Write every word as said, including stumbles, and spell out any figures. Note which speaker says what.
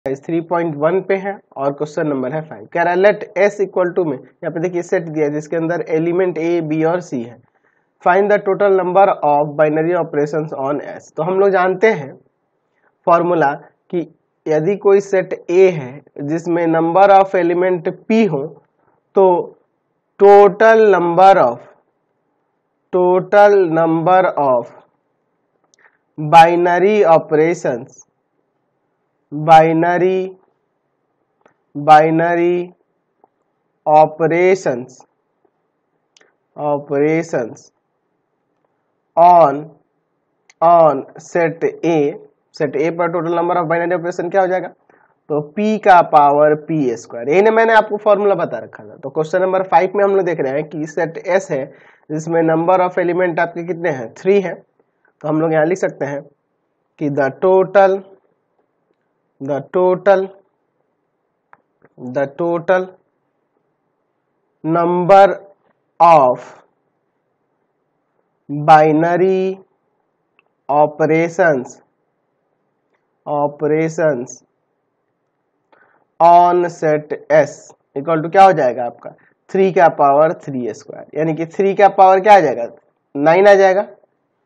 Speaker 1: Three point one पे है और क्वेश्चन नंबर है फाइव। कह रहा है लेट एस इक्वल टू में, यहाँ पे देखिए सेट दिया है जिसके अंदर एलिमेंट ए बी और सी है। Find the total number of binary operations on S. तो हम लोग जानते हैं फॉर्मूला कि यदि कोई सेट ए है जिसमें नंबर ऑफ एलिमेंट पी हो तो total number of total number of binary operations binary binary operations operations on on set A set A पर total number of binary operation क्या हो जाएगा, तो p का पावर p स्क्वायर। यही ना मैंने आपको फॉर्मूला बता रखा था। तो क्वेश्चन नंबर फाइव में हम लोग देख रहे हैं कि सेट एस है जिसमें नंबर ऑफ एलिमेंट आपके कितने हैं, थ्री है। तो हम लोग यहाँ लिख सकते हैं कि the total the total the total number of binary operations operations on set S equal to क्या हो जाएगा आपका, थ्री का पावर थ्री स्क्वायर, यानी कि थ्री का पावर क्या आ जाएगा, नाइन आ जाएगा।